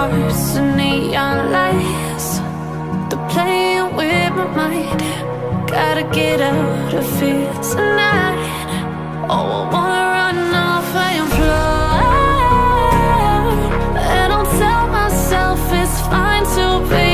hearts and neon lights. They're playing with my mind. Gotta get out of here tonight. Oh, I wanna run off and fly. And I'll tell myself it's fine to be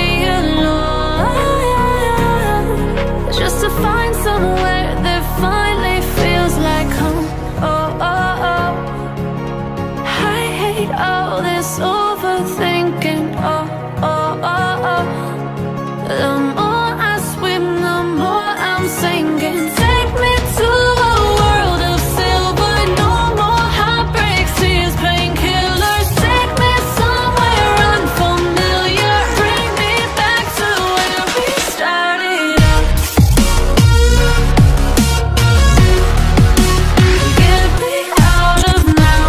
alone, just to find somewhere that finally feels like home. Oh, oh, oh. I hate all this overthinking. Oh, oh, oh, oh. The more I swim, the more I'm sinking. Take me to a world of silver. No more heartbreaks, tears, painkillers. Take me somewhere unfamiliar. Bring me back to where we started out. Get me out of now,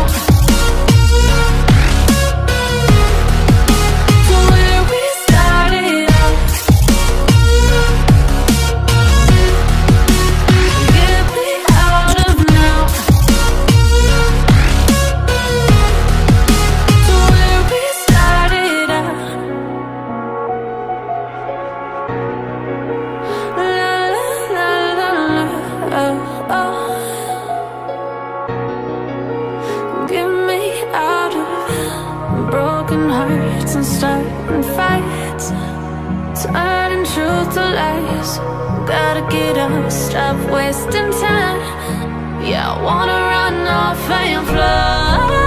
to where we started out. Get me out of now, to where we started out. La la la la la, oh, oh. Get me out of broken hearts and starting fights, turning truth to lies. Gotta get up, stop wasting time. Yeah, I wanna run off and fly.